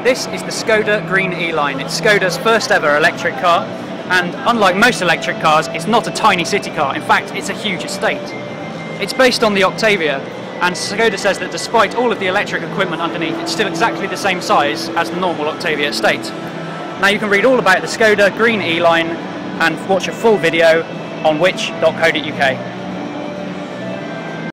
This is the Skoda Green E-Line. It's Skoda's first ever electric car, and unlike most electric cars, it's not a tiny city car. In fact, it's a huge estate. It's based on the Octavia, and Skoda says that despite all of the electric equipment underneath, it's still exactly the same size as the normal Octavia estate. Now you can read all about the Skoda Green E-Line and watch a full video on which.co.uk.